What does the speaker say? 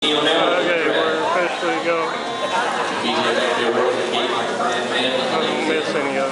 Okay, we're officially going. I don't miss any of